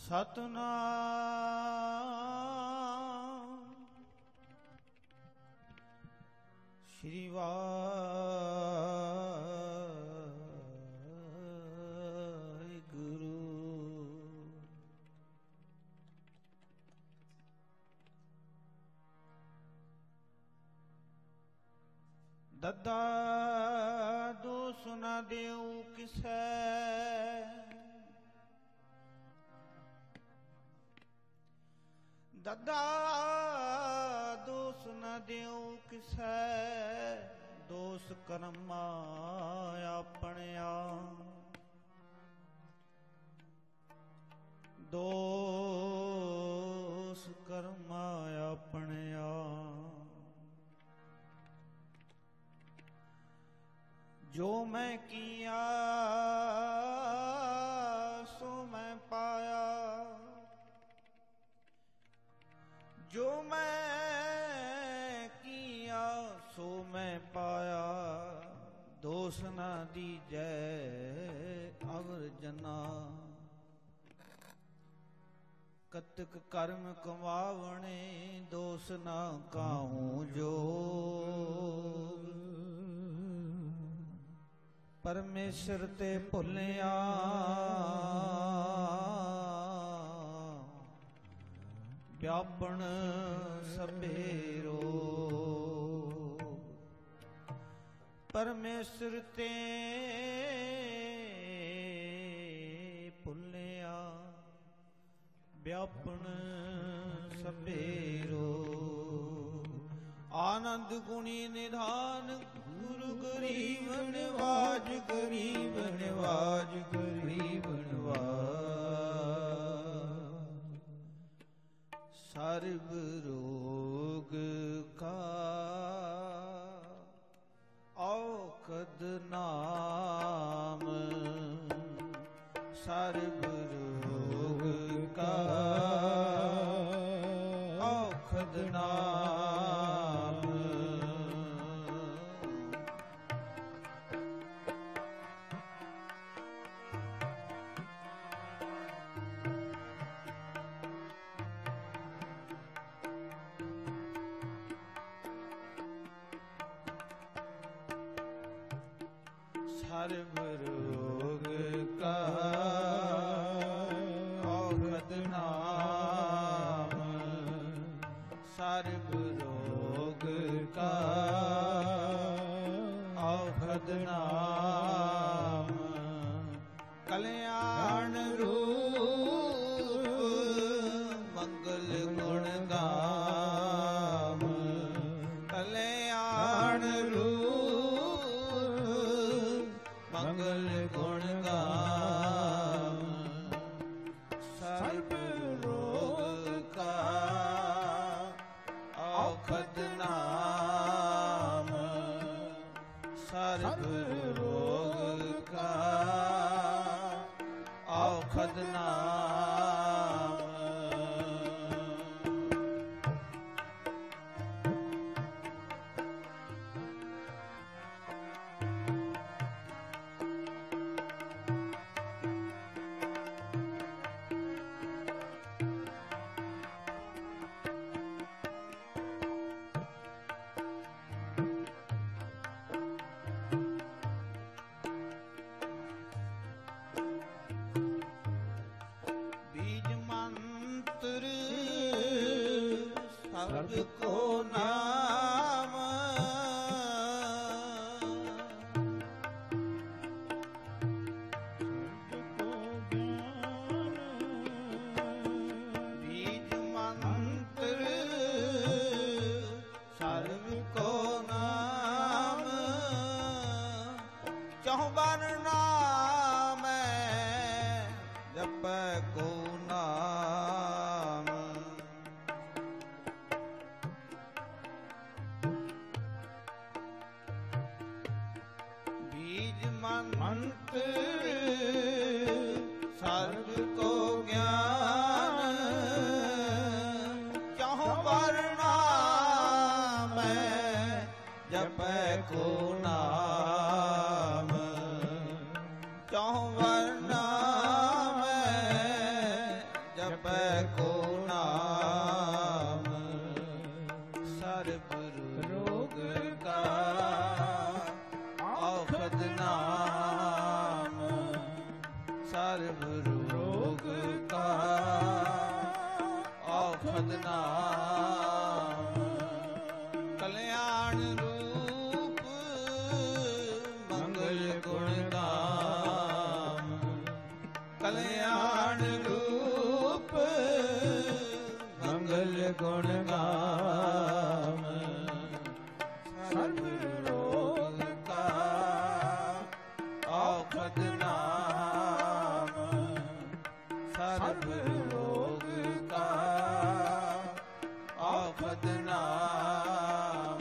ਸਤਨਾਮ ਸ਼੍ਰੀ ਵਾਹਿਗੁਰੂ। ਦੱਦਾ ਦੋਸ ਨ ਦੇਉ ਕਿਸੈ, ਦੱਦਾ ਦੋਸ ਨ ਦਿਉ ਕਿਸੈ, ਦੋਸ ਕਰਮਾ ਆਪਣਿਆ, ਦੋਸ ਕਰਮਾ ਆਪਣਿਆ। ਜੋ ਮੈਂ ਕੀਆ ਸੋ ਮੈਂ ਪਾਇਆ, ਜੋ ਮੈਂ ਕੀਆ ਸੋ ਮੈਂ ਪਾਇਆ, ਦੋਸ ਨਾ ਦੀਜੈ ਅਵਰ ਜਨਾ। ਕਤਕ ਕਰਮ ਕਮਾਵਣੇ, ਦੋਸ ਨਾ ਕਾਹੂ ਜੋਗ। ਪਰਮੇਸ਼ਰ ਤੇ ਭੁੱਲਿਆ, ਵਿਆਪਣ ਸਭੇ ਰੋਗ। ਪਰਮੇਸ਼ਰ ਤੇ ਭੁੱਲਿਆ, ਵਿਆਪਣ ਸਭੇ ਰੋਗ। ਆਨੰਦ ਗੁਣੀ ਨਿਧਾਨ, ਗੁਰੂ ਗਰੀਬ ਨਿਵਾਜ, ਗਰੀਬ ਨਿਵਾਜ, ਗਰੀਬ ਨਿਵਾਜ। ਸਰਬ ਰੋਗ ਕਾ ਔਖਦ ਨਾਮ, ਸਰਬ ਰੋਗ ਕਾ ਔਖਦ ਨਾਮ। ਸਰਬ ਰੋਗ ਕਾ ਔਖਦ ਨਾਮ, ਸਰਬ ਰੋਗ ਕਾ ਔਖਦ ਨਾਮ। ਕਲਿਆਣ ਰੂਪ ਮੰਗਲ ਗੁਣ ਗਾਮ, ਕਲਿਆਣ ਰੂਪ ਮੰਗਲ ਗੁਣ ਗਾਮ। ਸਰਬ ਰੋਗ ਕਾ ਔਖਦ ਨਾਮ, ਸਰਬ ਰੋਗ ਕਾ ਔਖਦ ਨਾਮ। ਸਭ ਕੋ ਨਾਮ, ਬੀਜ ਮੰਤਰ ਸਰਬ ਕੋ ਨਾਮ। ਚਹੁਬਨ ਨਾਮ ਜਪੈ ਕੋ ਨਾਮ, ਮੰਤਰ ਸਰਬ ਕੋ ਗਿਆਨ। ਚਹੁ ਵਰਨਾਮ ਜਪੈ ਕੋ ਨਾਮ, ਚਹੁ ਵਰਨਾਮ ਕੋ ਨਾਮ, ਸਰਬ ਰੋਗ ਕਾ ਔਖਦ ਨਾਮ, ਸਰਬ ਰੋਗ ਕਾ ਔਖਦ ਨਾਮ, ਕਲਿਆਣ ਰੂਪ ਮੰਗਲ ਗੁਣ ਗਾਮ, ਕਲਿਆਣ ਰੂਪ ਮੰਗਲ ਗੁਣ ਗਾਮ, ਸਰਬ ਰੋਗ ਕਾ ਔਖਦ ਨਾਮ, ਸਰਬ ਰੋਗ ਕਾ ਔਖਦ ਨਾਮ।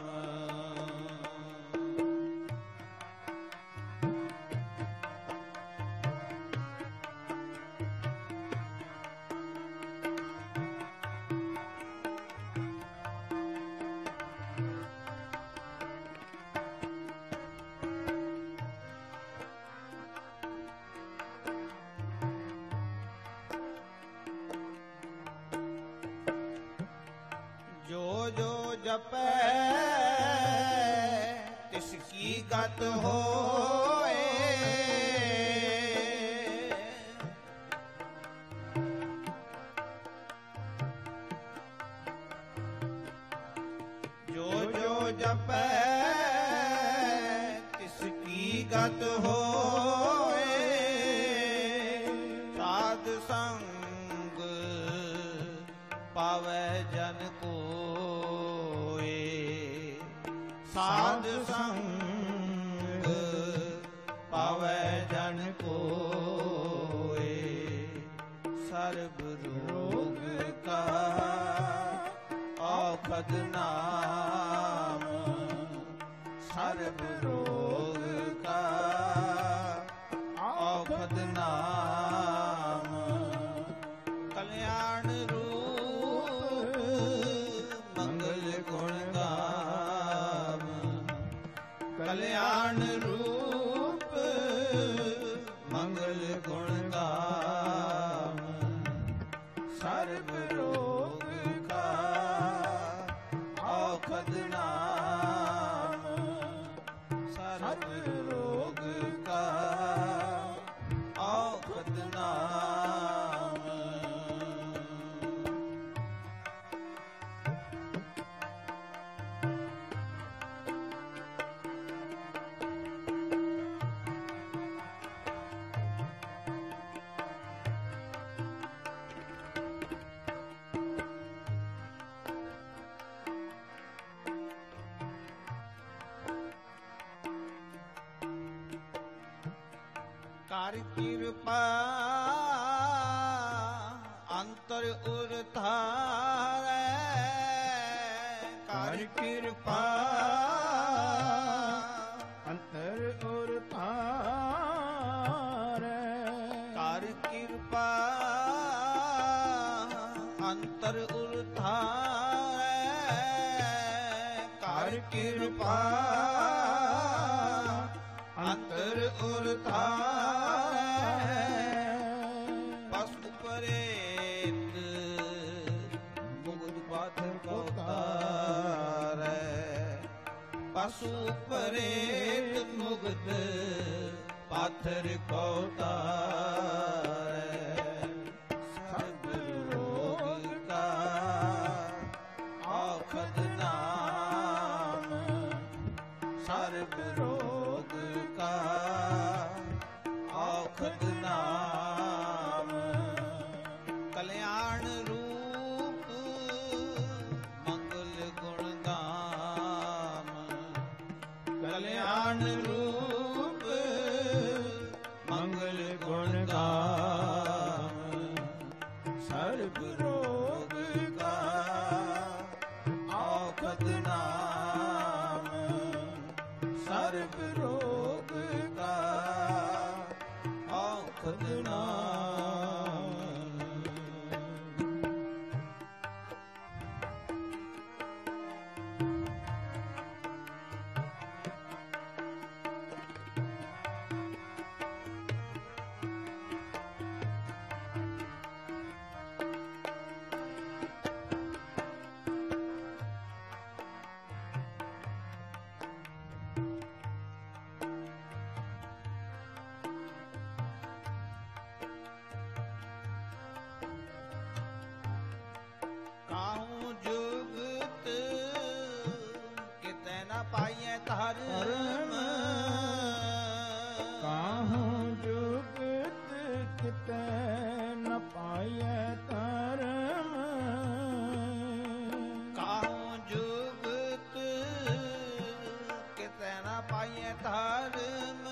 ਜੋ ਜੋ ਜਪੈ ਤਿਸ ਕੀ ਗਤ ਹੋਏ, ਜੋ ਜੋ ਜਪੈ ਤਿਸ ਕੀ ਗਤ ਹੋਏ, ਸਾਧ ਸੰਗ ਪਾਵੈ ਜਨ ਕੋਏ, ਸਾਧ ਸੰਗ ਪਾਵੈ ਜਨ ਕੋਏ, ਸਰਬ ਰੋਗ ਕਾ ਔਖਦ ਨਾਮ, ਸਰਬ ਰੋਗ ਕਾ ਔਖਦ ਨਾਮ, ਕਲਿਆਣ ਰੂਪ ਮੰਗਲ ਗੁਣ ਗਾਮ, ਕਲਿਆਣ ਰੂਪ ਮੰਗਲ ਗੁਣ ਗਾਮ, ਸਰਬ ਰੋਗ ਕਾ ਔਖਦ ਨਾਮ, ਸਰਬ ਰੋਗ ਕਾ ਔਖਦ ਨਾਮ। ਕਰ ਕਿਰਪਾ ਅੰਤਰ ਉਰ ਧਾਰੈ, ਕਰ ਕਿਰਪਾ ਅੰਤਰ ਉਰ ਧਾਰੈ, ਕਰ ਕਿਰਪਾ ਅੰਤਰ ਉਰ ਧਾਰੈ, ਕਰ ਕਿਰਪਾ ਅੰਤਰ ਉਰ ਧਾਰੈ, ਪਸੁ ਪਰੇਤ ਮੁਗਧ ਪਾਥਰ ਕੋ ਤਾਰੈ, ਪਸੁ ਪਰੇਤ ਮੁਗਧ ਪਾਥਰ ਕੋ ਤਾਰੈ, ਸਰਬ ਰੋਗ ਕਾ ਔਖਦ ਨਾਮ, ਸਰਬ ਰੋਗ ਕਾ ਔਖਦ ਨਾਮ, ਕਲਿਆਣ ਰੂਪ ਮੰਗਲ ਗੁਣ ਗਾਮ, ਕਲਿਆਣ ਰੂਪ ਮੰਗਲ ਗੁਣ ਗਾਮ, ਸਰਬ ਰੋਗ ਕਾ ਔਖਦ ਨਾਮ, ਸਰਬ ਰੋਗ ਕਾ ਔਖਦ ਨਾਮ। ਧਰਮ ਕਾਹੂੰ ਜੁਗਤ ਕਿਤੇ ਨ ਪਾਈਐ ਧਰਮ ਕਾਹੂੰ ਜੁਗਤ ਕਿਤੇ ਨ ਪਾਈਐ ਧਰਮ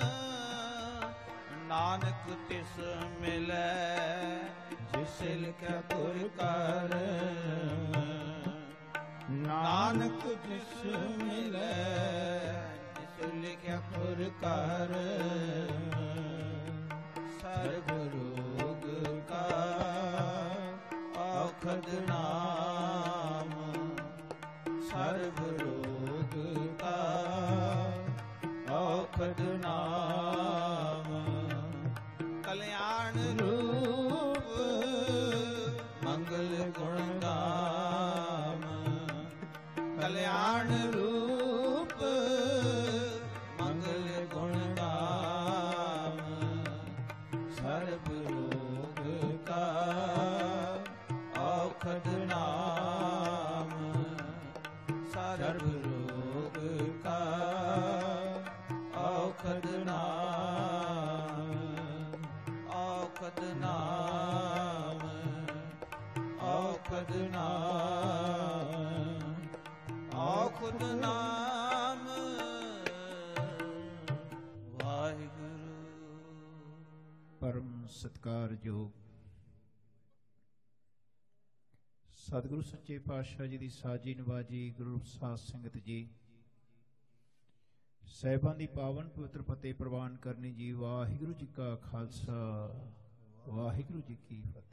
ਨਾਨਕ ਤਿਸ ਮਿਲੈ ਜਿਸ ਲਿਖਿਆ ਤੁਰ ਕਰਮ ਨਾਨਕ ਜਿਸ ਮਿਲੈ ਜਿਸ ਲਿਖਿਆ ਤੁਰ ਕਰ ਸਰਬ ਰੋਗ ਕਾ ਔਖਦ ਨਾਮ ਸਰਬ ਰੋਗ ਕਾ ਔਖਦ ਨਾਮ ਕਲਿਆਣ ਰੂਪ ਮੰਗਲ ਗੁਣ ਗਾਮ ਕਲਿਆਣ ਰੂਪ ਮੰਗਲ ਗੁਣ ਗਾਮ ਸਰਬ ਰੋਗ ਕਾ ਔਖਦ ਨਾਮ ਸਰਬ ਰੋਗ ਕਾ ਔਖਦ ਨਾਮ ਔਖਦ ਨਾਮ ਔਖਦ ਨਾਮ ਔਖਦ ਨਾਮ ਵਾਹਿਗੁਰੂ। ਪਰਮ ਸਤਿਕਾਰਯੋਗ ਸਤਿਗੁਰੂ ਸੱਚੇ ਪਾਤਸ਼ਾਹ ਜੀ ਦੀ ਸਾਜੀ ਨਵਾਜੀ ਗੁਰੂ ਸਾਹਿਬ ਸੰਗਤ ਜੀ ਸਾਹਿਬਾਂ ਦੀ ਪਾਵਨ ਪਵਿੱਤਰ ਫਤਿਹ ਪ੍ਰਵਾਨ ਕਰਨੀ ਜੀ। ਵਾਹਿਗੁਰੂ ਜੀ ਕਾ ਖਾਲਸਾ ਵਾਹਿਗੁਰੂ ਜੀ ਕੀ ਫਤਿਹ।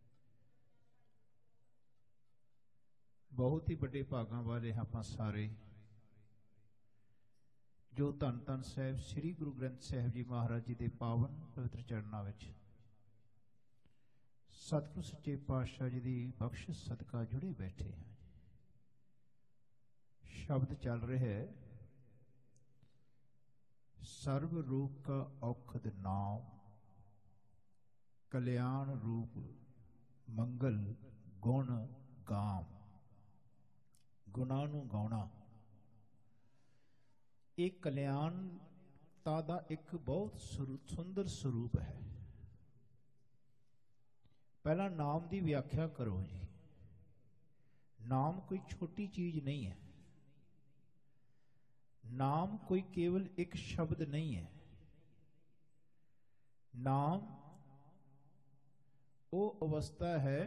ਬਹੁਤ ਹੀ ਵੱਡੇ ਭਾਗਾਂ ਵਾਲੇ ਆਪਾਂ ਸਾਰੇ ਜੋ ਧੰਨ ਧੰਨ ਸਾਹਿਬ ਸ੍ਰੀ ਗੁਰੂ ਗ੍ਰੰਥ ਸਾਹਿਬ ਜੀ ਮਹਾਰਾਜ ਜੀ ਦੇ ਪਾਵਨ ਪਵਿੱਤਰ ਚਰਨਾਂ ਵਿੱਚ ਸਤਿਗੁਰੂ ਸੱਚੇ ਪਾਤਸ਼ਾਹ ਜੀ ਦੀ ਬਖਸ਼ਿਸ਼ ਸਦਕਾ ਜੁੜੇ ਬੈਠੇ ਹਾਂ। ਸ਼ਬਦ ਚੱਲ ਰਿਹਾ ਹੈ ਸਰਬ ਰੋਗ ਕਾ ਔਖਦ ਨਾਮ ਕਲਿਆਣ ਰੂਪ ਮੰਗਲ ਗੁਣ ਗਾਮ। ਗੁਣਾਂ ਨੂੰ ਗਾਉਣਾ ਇਹ ਕਲਿਆਣਤਾ ਦਾ ਇੱਕ ਬਹੁਤ ਸੁੰਦਰ ਸਰੂਪ ਹੈ। ਪਹਿਲਾਂ ਨਾਮ ਦੀ ਵਿਆਖਿਆ ਕਰੋ ਜੀ। ਨਾਮ ਕੋਈ ਛੋਟੀ ਚੀਜ਼ ਨਹੀਂ ਹੈ। ਨਾਮ ਕੋਈ ਕੇਵਲ ਇੱਕ ਸ਼ਬਦ ਨਹੀਂ ਹੈ। ਨਾਮ ਉਹ ਅਵਸਥਾ ਹੈ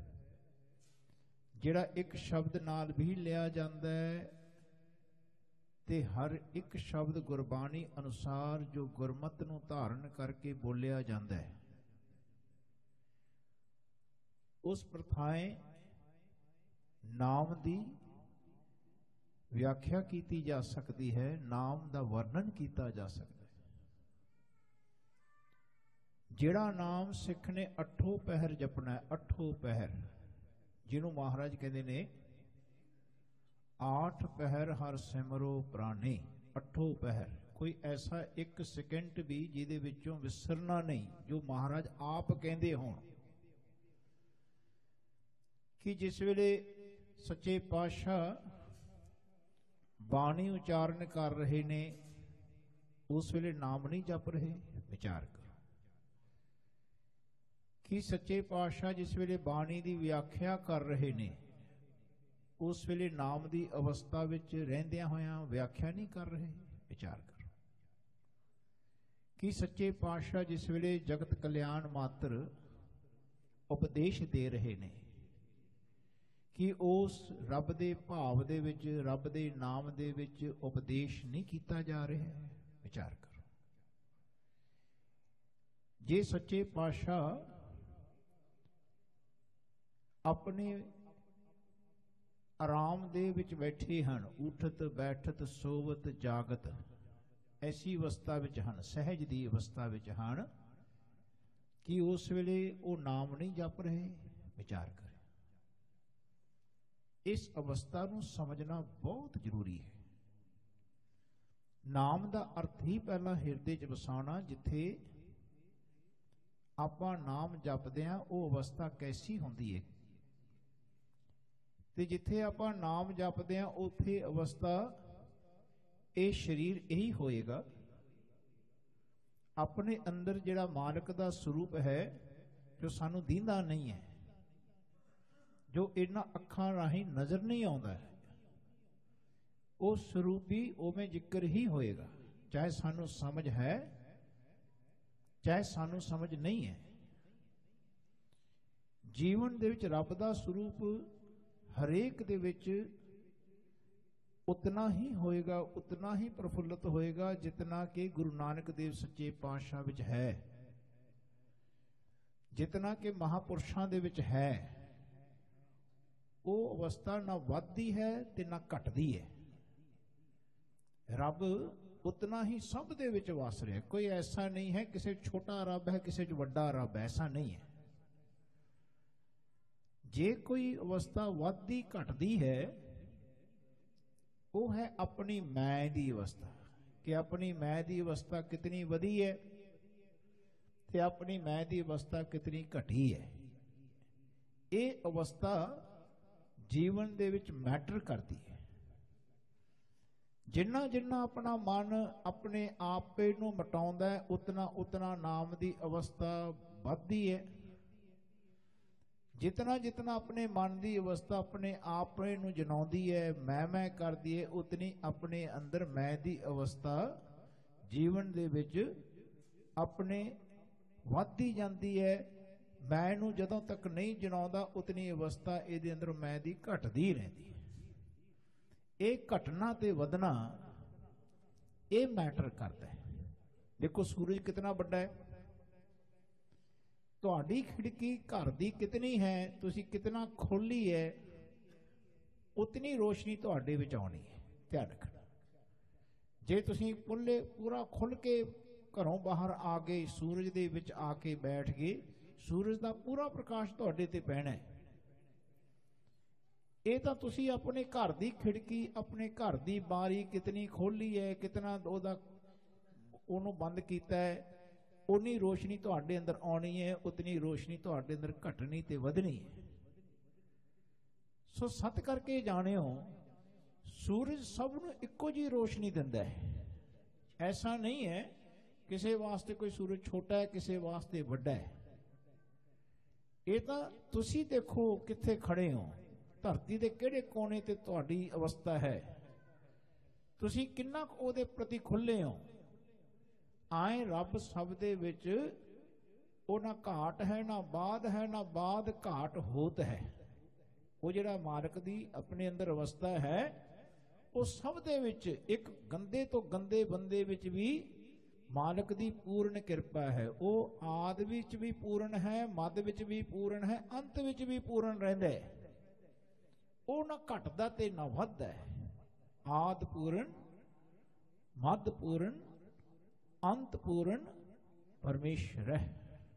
ਜਿਹੜਾ ਇੱਕ ਸ਼ਬਦ ਨਾਲ ਵੀ ਲਿਆ ਜਾਂਦਾ ਹੈ ਤੇ ਹਰ ਇੱਕ ਸ਼ਬਦ ਗੁਰਬਾਣੀ ਅਨੁਸਾਰ ਜੋ ਗੁਰਮਤ ਨੂੰ ਧਾਰਨ ਕਰਕੇ ਬੋਲਿਆ ਜਾਂਦਾ ਹੈ ਉਸ ਪ੍ਰਥਾਏ ਨਾਮ ਦੀ ਵਿਆਖਿਆ ਕੀਤੀ ਜਾ ਸਕਦੀ ਹੈ। ਨਾਮ ਦਾ ਵਰਣਨ ਕੀਤਾ ਜਾ ਸਕਦਾ ਹੈ। ਜਿਹੜਾ ਨਾਮ ਸਿੱਖ ਨੇ ਅੱਠੋਂ ਪਹਿਰ ਜਪਣਾ ਹੈ, ਅੱਠੋਂ ਪਹਿਰ ਜਿਹਨੂੰ ਮਹਾਰਾਜ ਕਹਿੰਦੇ ਨੇ ਆਠ ਪਹਿਰ ਹਰ ਸਿਮਰੋ ਪ੍ਰਾਣੀ। ਅੱਠੋਂ ਪਹਿਰ ਕੋਈ ਐਸਾ ਇੱਕ ਸੈਕਿੰਡ ਵੀ ਜਿਹਦੇ ਵਿੱਚੋਂ ਵਿਸਰਨਾ ਨਹੀਂ ਜੋ ਮਹਾਰਾਜ ਆਪ ਕਹਿੰਦੇ ਹੋਣ ਕਿ ਜਿਸ ਵੇਲੇ ਸੱਚੇ ਪਾਤਸ਼ਾਹ ਬਾਣੀ ਉਚਾਰਨ ਕਰ ਰਹੇ ਨੇ ਉਸ ਵੇਲੇ ਨਾਮ ਨਹੀਂ ਜਪ ਰਹੇ। ਵਿਚਾਰ ਕਰੋ ਕਿ ਸੱਚੇ ਪਾਤਸ਼ਾਹ ਜਿਸ ਵੇਲੇ ਬਾਣੀ ਦੀ ਵਿਆਖਿਆ ਕਰ ਰਹੇ ਨੇ ਉਸ ਵੇਲੇ ਨਾਮ ਦੀ ਅਵਸਥਾ ਵਿੱਚ ਰਹਿੰਦਿਆਂ ਹੋਇਆਂ ਵਿਆਖਿਆ ਨਹੀਂ ਕਰ ਰਹੇ। ਵਿਚਾਰ ਕਰੋ ਕਿ ਸੱਚੇ ਪਾਤਸ਼ਾਹ ਜਿਸ ਵੇਲੇ ਜਗਤ ਕਲਿਆਣ ਮਾਤਰ ਉਪਦੇਸ਼ ਦੇ ਰਹੇ ਨੇ ਕਿ ਉਸ ਰੱਬ ਦੇ ਭਾਵ ਦੇ ਵਿੱਚ ਰੱਬ ਦੇ ਨਾਮ ਦੇ ਵਿੱਚ ਉਪਦੇਸ਼ ਨਹੀਂ ਕੀਤਾ ਜਾ ਰਿਹਾ। ਵਿਚਾਰ ਕਰੋ ਜੇ ਸੱਚੇ ਪਾਤਸ਼ਾਹ ਆਪਣੇ ਆਰਾਮ ਦੇ ਵਿੱਚ ਬੈਠੇ ਹਨ, ਉਠਤ ਬੈਠਤ ਸੋਵਤ ਜਾਗਤ ਐਸੀ ਅਵਸਥਾ ਵਿੱਚ ਹਨ, ਸਹਿਜ ਦੀ ਅਵਸਥਾ ਵਿੱਚ ਹਨ ਕਿ ਉਸ ਵੇਲੇ ਉਹ ਨਾਮ ਨਹੀਂ ਜਪ ਰਹੇ। ਵਿਚਾਰ ਕਰੇ ਇਸ ਅਵਸਥਾ ਨੂੰ ਸਮਝਣਾ ਬਹੁਤ ਜ਼ਰੂਰੀ ਹੈ। ਨਾਮ ਦਾ ਅਰਥ ਹੀ ਪਹਿਲਾਂ ਹਿਰਦੇ 'ਚ ਵਸਾਉਣਾ। ਜਿੱਥੇ ਆਪਾਂ ਨਾਮ ਜਪਦੇ ਹਾਂ ਉਹ ਅਵਸਥਾ ਕੈਸੀ ਹੁੰਦੀ ਹੈ ਤੇ ਜਿੱਥੇ ਆਪਾਂ ਨਾਮ ਜਪਦੇ ਹਾਂ ਉੱਥੇ ਅਵਸਥਾ ਇਹ ਸਰੀਰ ਇਹੀ ਹੋਏਗਾ। ਆਪਣੇ ਅੰਦਰ ਜਿਹੜਾ ਮਾਲਕ ਦਾ ਸਰੂਪ ਹੈ, ਜੋ ਸਾਨੂੰ ਦੀਂਦਾ ਨਹੀਂ ਹੈ, ਜੋ ਇਹਨਾਂ ਅੱਖਾਂ ਰਾਹੀਂ ਨਜ਼ਰ ਨਹੀਂ ਆਉਂਦਾ ਹੈ, ਉਹ ਸਰੂਪ ਵੀ ਉਵੇਂ ਜ਼ਿਕਰ ਹੀ ਹੋਏਗਾ, ਚਾਹੇ ਸਾਨੂੰ ਸਮਝ ਹੈ ਚਾਹੇ ਸਾਨੂੰ ਸਮਝ ਨਹੀਂ ਹੈ। ਜੀਵਨ ਦੇ ਵਿੱਚ ਰੱਬ ਦਾ ਸਰੂਪ ਹਰੇਕ ਦੇ ਵਿੱਚ ਉਤਨਾ ਹੀ ਹੋਏਗਾ, ਉਤਨਾ ਹੀ ਪ੍ਰਫੁੱਲਤ ਹੋਏਗਾ ਜਿਤਨਾ ਕਿ ਗੁਰੂ ਨਾਨਕ ਦੇਵ ਸੱਚੇ ਪਾਤਸ਼ਾਹ ਵਿੱਚ ਹੈ, ਜਿਤਨਾ ਕਿ ਮਹਾਪੁਰਸ਼ਾਂ ਦੇ ਵਿੱਚ ਹੈ। ਉਹ ਅਵਸਥਾ ਨਾ ਵੱਧਦੀ ਹੈ ਤੇ ਨਾ ਘਟਦੀ ਹੈ। ਰੱਬ ਉਤਨਾ ਹੀ ਸਭ ਦੇ ਵਿੱਚ ਵਸ ਰਿਹਾ। ਕੋਈ ਐਸਾ ਨਹੀਂ ਹੈ ਕਿਸੇ ਛੋਟਾ ਰੱਬ ਹੈ, ਕਿਸੇ 'ਚ ਵੱਡਾ ਰੱਬ, ਐਸਾ ਨਹੀਂ ਹੈ। ਜੇ ਕੋਈ ਅਵਸਥਾ ਵੱਧਦੀ ਘਟਦੀ ਹੈ, ਉਹ ਹੈ ਆਪਣੀ ਮੈਂ ਦੀ ਅਵਸਥਾ, ਕਿ ਆਪਣੀ ਮੈਂ ਦੀ ਅਵਸਥਾ ਕਿਤਨੀ ਵਧੀ ਹੈ ਤੇ ਆਪਣੀ ਮੈਂ ਦੀ ਅਵਸਥਾ ਕਿਤਨੀ ਘਟੀ ਹੈ। ਇਹ ਅਵਸਥਾ ਜੀਵਨ ਦੇ ਵਿੱਚ ਮੈਟਰ ਕਰਦੀ ਹੈ। ਜਿੰਨਾ ਜਿੰਨਾ ਆਪਣਾ ਮਨ ਆਪਣੇ ਆਪੇ ਨੂੰ ਮਿਟਾਉਂਦਾ ਹੈ, ਉਤਨਾ ਉਤਨਾ ਨਾਮ ਦੀ ਅਵਸਥਾ ਵੱਧਦੀ ਹੈ। ਜਿਤਨਾ ਜਿਤਨਾ ਆਪਣੇ ਮਨ ਦੀ ਅਵਸਥਾ ਆਪਣੇ ਆਪੇ ਨੂੰ ਜਨਾਉਂਦੀ ਹੈ, ਮੈਂ ਕਰਦੀ ਹੈ, ਉਤਨੀ ਆਪਣੇ ਅੰਦਰ ਮੈਂ ਦੀ ਅਵਸਥਾ ਜੀਵਨ ਦੇ ਵਿੱਚ ਆਪਣੇ ਵੱਧਦੀ ਜਾਂਦੀ ਹੈ। ਮੈਂ ਨੂੰ ਜਦੋਂ ਤੱਕ ਨਹੀਂ ਜਨਾਉਂਦਾ, ਉਤਨੀ ਅਵਸਥਾ ਇਹਦੇ ਅੰਦਰ ਮੈਂ ਦੀ ਘਟਦੀ ਰਹਿੰਦੀ ਹੈ। ਇਹ ਘਟਨਾ ਤੇ ਵਧਣਾ ਇਹ ਮੈਟਰ ਕਰਦਾ ਹੈ। ਦੇਖੋ ਸੂਰਜ ਕਿਤਨਾ ਵੱਡਾ ਹੈ, ਤੁਹਾਡੀ ਖਿੜਕੀ ਘਰ ਦੀ ਕਿਤਨੀ ਹੈ, ਤੁਸੀਂ ਕਿਤਨਾ ਖੋਲੀ ਹੈ, ਉਤਨੀ ਰੋਸ਼ਨੀ ਤੁਹਾਡੇ ਵਿੱਚ ਆਉਣੀ ਹੈ। ਧਿਆਨ ਰੱਖਣਾ, ਜੇ ਤੁਸੀਂ ਪੂਰਾ ਖੁੱਲ ਕੇ ਘਰੋਂ ਬਾਹਰ ਆ ਗਏ, ਸੂਰਜ ਦੇ ਵਿੱਚ ਆ ਕੇ ਬੈਠ ਗਏ, ਸੂਰਜ ਦਾ ਪੂਰਾ ਪ੍ਰਕਾਸ਼ ਤੁਹਾਡੇ ਤੇ ਪੈਣਾ ਹੈ। ਇਹ ਤਾਂ ਤੁਸੀਂ ਆਪਣੇ ਘਰ ਦੀ ਖਿੜਕੀ, ਆਪਣੇ ਘਰ ਦੀ ਬਾਰੀ ਕਿਤਨੀ ਖੋਲੀ ਹੈ, ਕਿਤਨਾ ਉਹਨੂੰ ਬੰਦ ਕੀਤਾ ਹੈ, ਉਨੀ ਰੋਸ਼ਨੀ ਤੁਹਾਡੇ ਅੰਦਰ ਆਉਣੀ ਹੈ, ਉਤਨੀ ਰੋਸ਼ਨੀ ਤੁਹਾਡੇ ਅੰਦਰ ਘਟਣੀ ਤੇ ਵਧਣੀ ਹੈ। ਸੋ ਸਤ ਕਰਕੇ ਜਾਣਿਓ, ਸੂਰਜ ਸਭ ਨੂੰ ਇੱਕੋ ਜਿਹੀ ਰੋਸ਼ਨੀ ਦਿੰਦਾ ਹੈ। ਐਸਾ ਨਹੀਂ ਹੈ ਕਿਸੇ ਵਾਸਤੇ ਕੋਈ ਸੂਰਜ ਛੋਟਾ ਹੈ, ਕਿਸੇ ਵਾਸਤੇ ਵੱਡਾ ਹੈ। ਇਹ ਤਾਂ ਤੁਸੀਂ ਦੇਖੋ ਕਿੱਥੇ ਖੜੇ ਹੋ, ਧਰਤੀ ਦੇ ਕਿਹੜੇ ਕੋਨੇ ਤੇ ਤੁਹਾਡੀ ਅਵਸਥਾ ਹੈ, ਤੁਸੀਂ ਕਿੰਨਾ ਕੁ ਉਹਦੇ ਪ੍ਰਤੀ ਖੁੱਲੇ ਹੋ। ਆਏ ਰੱਬ ਸਭ ਦੇ ਵਿੱਚ, ਉਹ ਨਾ ਘਾਟ ਹੈ ਨਾ ਬਾਦ ਹੈ, ਨਾ ਬਾਦ ਘਾਟ ਹੋਤ ਹੈ। ਉਹ ਜਿਹੜਾ ਮਾਲਕ ਦੀ ਆਪਣੇ ਅੰਦਰ ਅਵਸਥਾ ਹੈ, ਉਹ ਸਭ ਦੇ ਵਿੱਚ, ਇੱਕ ਗੰਦੇ ਤੋਂ ਗੰਦੇ ਬੰਦੇ ਵਿੱਚ ਵੀ ਮਾਲਕ ਦੀ ਪੂਰਨ ਕਿਰਪਾ ਹੈ। ਉਹ ਆਦ ਵਿੱਚ ਵੀ ਪੂਰਨ ਹੈ, ਮੱਧ ਵਿੱਚ ਵੀ ਪੂਰਨ ਹੈ, ਅੰਤ ਵਿੱਚ ਵੀ ਪੂਰਨ ਰਹਿੰਦਾ ਹੈ। ਉਹ ਨਾ ਘਟਦਾ ਤੇ ਨਾ ਵੱਧਦਾ ਹੈ। ਆਦ ਪੂਰਨ, ਮੱਧ ਪੂਰਨ, ਅੰਤ ਪੂਰਨ ਪਰਮੇਸ਼ਰ ਹੈ।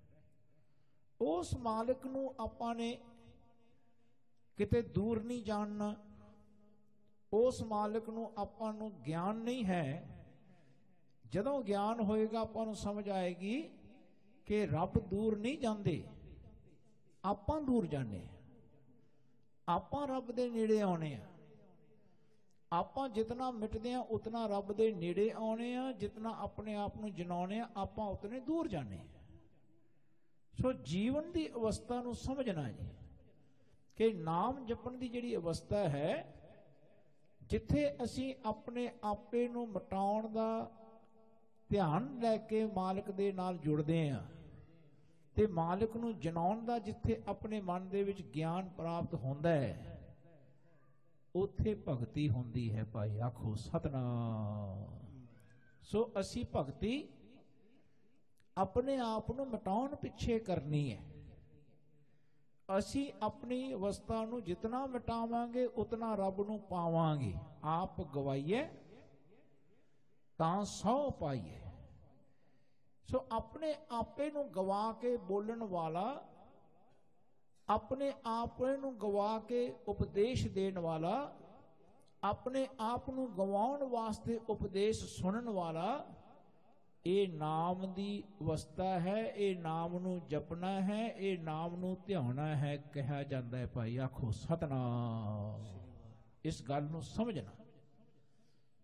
ਉਸ ਮਾਲਕ ਨੂੰ ਆਪਾਂ ਨੇ ਕਿਤੇ ਦੂਰ ਨਹੀਂ ਜਾਣਨਾ। ਉਸ ਮਾਲਕ ਨੂੰ ਆਪਾਂ ਨੂੰ ਗਿਆਨ ਨਹੀਂ ਹੈ। ਜਦੋਂ ਗਿਆਨ ਹੋਏਗਾ ਆਪਾਂ ਨੂੰ ਸਮਝ ਆਏਗੀ ਕਿ ਰੱਬ ਦੂਰ ਨਹੀਂ ਜਾਂਦੇ, ਆਪਾਂ ਦੂਰ ਜਾਂਦੇ ਹਾਂ। ਆਪਾਂ ਰੱਬ ਦੇ ਨੇੜੇ ਆਉਣੇ ਆ। ਆਪਾਂ ਜਿਤਨਾ ਮਿਟਦੇ ਆ ਉਤਨਾ ਰੱਬ ਦੇ ਨੇੜੇ ਆਉਣੇ ਆ, ਜਿਤਨਾ ਆਪਣੇ ਆਪ ਨੂੰ ਜਨਾਉਣੇ ਆ ਆਪਾਂ ਉਤਨੇ ਦੂਰ ਜਾਣੇ ਆ। ਸੋ ਜੀਵਨ ਦੀ ਅਵਸਥਾ ਨੂੰ ਸਮਝਣਾ ਜੀ, ਕਿ ਨਾਮ ਜਪਣ ਦੀ ਜਿਹੜੀ ਅਵਸਥਾ ਹੈ, ਜਿੱਥੇ ਅਸੀਂ ਆਪਣੇ ਆਪੇ ਨੂੰ ਮਿਟਾਉਣ ਦਾ ਧਿਆਨ ਲੈ ਕੇ ਮਾਲਕ ਦੇ ਨਾਲ ਜੁੜਦੇ ਆ, ਤੇ ਮਾਲਕ ਨੂੰ ਜਨਾਉਣ ਦਾ ਜਿੱਥੇ ਆਪਣੇ ਮਨ ਦੇ ਵਿੱਚ ਗਿਆਨ ਪ੍ਰਾਪਤ ਹੁੰਦਾ ਹੈ, ਉੱਥੇ ਭਗਤੀ ਹੁੰਦੀ ਹੈ। ਭਾਈ ਆਖੋ ਸਤਨਾਮ। ਸੋ ਅਸੀਂ ਭਗਤੀ ਆਪਣੇ ਆਪ ਨੂੰ ਮਿਟਾਉਣ ਪਿੱਛੇ ਕਰਨੀ ਹੈ। ਅਸੀਂ ਆਪਣੀ ਅਵਸਥਾ ਨੂੰ ਜਿਤਨਾ ਮਿਟਾਵਾਂਗੇ ਉਤਨਾ ਰੱਬ ਨੂੰ ਪਾਵਾਂਗੇ। ਆਪ ਗਵਾਈਏ ਤਾਂ ਸਹੁ ਪਾਈਏ। ਸੋ ਆਪਣੇ ਆਪੇ ਨੂੰ ਗਵਾ ਕੇ ਬੋਲਣ ਵਾਲਾ, ਆਪਣੇ ਆਪੇ ਨੂੰ ਗਵਾ ਕੇ ਉਪਦੇਸ਼ ਦੇਣ ਵਾਲਾ, ਆਪਣੇ ਆਪ ਨੂੰ ਗਵਾਉਣ ਵਾਸਤੇ ਉਪਦੇਸ਼ ਸੁਣਨ ਵਾਲਾ, ਇਹ ਨਾਮ ਦੀ ਅਵਸਥਾ ਹੈ। ਇਹ ਨਾਮ ਨੂੰ ਜਪਣਾ ਹੈ, ਇਹ ਨਾਮ ਨੂੰ ਧਿਆਉਣਾ ਹੈ, ਕਿਹਾ ਜਾਂਦਾ ਹੈ। ਭਾਈ ਆਖੋ ਸਤਨਾਮ। ਇਸ ਗੱਲ ਨੂੰ ਸਮਝਣਾ।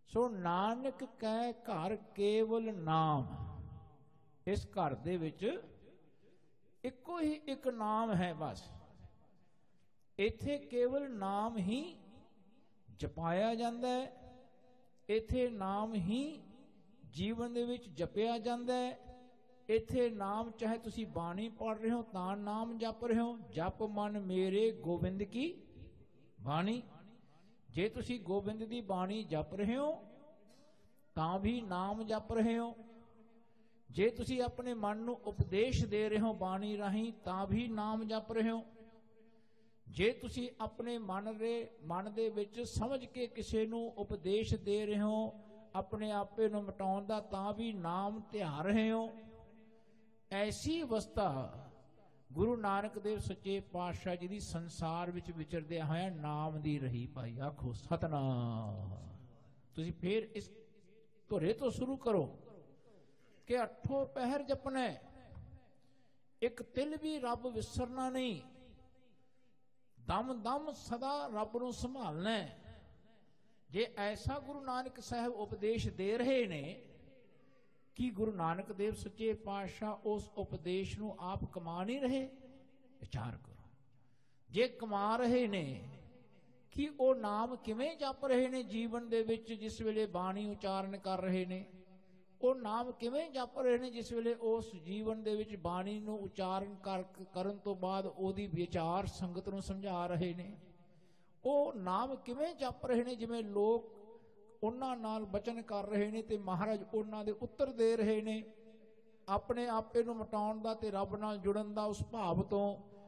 ਸੋ ਨਾਨਕ ਕੈ ਘਰ ਕੇਵਲ ਨਾਮ। ਇਸ ਘਰ ਦੇ ਵਿੱਚ ਇੱਕੋ ਹੀ ਇੱਕ ਨਾਮ ਹੈ ਬਸ। ਇੱਥੇ ਕੇਵਲ ਨਾਮ ਹੀ ਜਪਾਇਆ ਜਾਂਦਾ ਹੈ, ਇੱਥੇ ਨਾਮ ਹੀ ਜੀਵਨ ਦੇ ਵਿੱਚ ਜਪਿਆ ਜਾਂਦਾ ਹੈ। ਇੱਥੇ ਨਾਮ, ਚਾਹੇ ਤੁਸੀਂ ਬਾਣੀ ਪੜ੍ਹ ਰਹੇ ਹੋ ਤਾਂ ਨਾਮ ਜਪ ਰਹੇ ਹੋ, ਜਪ ਮਨ ਮੇਰੇ ਗੋਬਿੰਦ ਕੀ ਬਾਣੀ। ਜੇ ਤੁਸੀਂ ਗੋਬਿੰਦ ਦੀ ਬਾਣੀ ਜਪ ਰਹੇ ਹੋ ਤਾਂ ਵੀ ਨਾਮ ਜਪ ਰਹੇ ਹੋ। ਜੇ ਤੁਸੀਂ ਆਪਣੇ ਮਨ ਨੂੰ ਉਪਦੇਸ਼ ਦੇ ਰਹੇ ਹੋ ਬਾਣੀ ਰਾਹੀਂ ਤਾਂ ਵੀ ਨਾਮ ਜਪ ਰਹੇ ਹੋ। ਜੇ ਤੁਸੀਂ ਆਪਣੇ ਮਨ ਦੇ ਵਿੱਚ ਸਮਝ ਕੇ ਕਿਸੇ ਨੂੰ ਉਪਦੇਸ਼ ਦੇ ਰਹੇ ਹੋ ਆਪਣੇ ਆਪੇ ਨੂੰ ਮਿਟਾਉਣ ਦਾ, ਤਾਂ ਵੀ ਨਾਮ ਧਿਆ ਰਹੇ ਹੋ। ਐਸੀ ਅਵਸਥਾ ਗੁਰੂ ਨਾਨਕ ਦੇਵ ਸੱਚੇ ਪਾਤਸ਼ਾਹ ਜੀ ਦੀ ਸੰਸਾਰ ਵਿੱਚ ਵਿਚਰਦਿਆਂ ਹੋਇਆ ਨਾਮ ਦੀ ਰਹੀ ਭਾਈ। ਆਖੋ ਸਤਨਾਮ। ਤੁਸੀਂ ਫੇਰ ਇਸ ਧੁਰੇ ਤੋਂ ਸ਼ੁਰੂ ਕਰੋ ਕਿ ਅੱਠੋਂ ਪਹਿਰ ਜਪਣਾ, ਇੱਕ ਤਿਲ ਵੀ ਰੱਬ ਵਿਸਰਨਾ ਨਹੀਂ, ਦਮ ਦਮ ਸਦਾ ਰੱਬ ਨੂੰ ਸੰਭਾਲਣਾ। ਜੇ ਐਸਾ ਗੁਰੂ ਨਾਨਕ ਸਾਹਿਬ ਉਪਦੇਸ਼ ਦੇ ਰਹੇ ਨੇ ਕਿ ਗੁਰੂ ਨਾਨਕ ਦੇਵ ਸੱਚੇ ਪਾਤਸ਼ਾਹ ਉਸ ਉਪਦੇਸ਼ ਨੂੰ ਆਪ ਕਮਾ ਨਹੀਂ ਰਹੇ, ਵਿਚਾਰ ਕਰੋ। ਜੇ ਕਮਾ ਰਹੇ ਨੇ ਕਿ ਉਹ ਨਾਮ ਕਿਵੇਂ ਜਪ ਰਹੇ ਨੇ ਜੀਵਨ ਦੇ ਵਿੱਚ, ਜਿਸ ਵੇਲੇ ਬਾਣੀ ਉਚਾਰਨ ਕਰ ਰਹੇ ਨੇ, ਉਹ ਨਾਮ ਕਿਵੇਂ ਜਪ ਰਹੇ ਨੇ ਜਿਸ ਵੇਲੇ ਉਸ ਜੀਵਨ ਦੇ ਵਿੱਚ ਬਾਣੀ ਨੂੰ ਉਚਾਰਨ ਕਰਨ ਤੋਂ ਬਾਅਦ ਉਹਦੀ ਵਿਚਾਰ ਸੰਗਤ ਨੂੰ ਸਮਝਾ ਰਹੇ ਨੇ, ਉਹ ਨਾਮ ਕਿਵੇਂ ਜਪ ਰਹੇ ਨੇ ਜਿਵੇਂ ਲੋਕ ਉਹਨਾਂ ਨਾਲ ਬਚਨ ਕਰ ਰਹੇ ਨੇ ਤੇ ਮਹਾਰਾਜ ਉਹਨਾਂ ਦੇ ਉੱਤਰ ਦੇ ਰਹੇ ਨੇ, ਆਪਣੇ ਆਪੇ ਨੂੰ ਮਿਟਾਉਣ ਦਾ ਤੇ ਰੱਬ ਨਾਲ ਜੁੜਨ ਦਾ ਉਸ ਭਾਵ ਤੋਂ।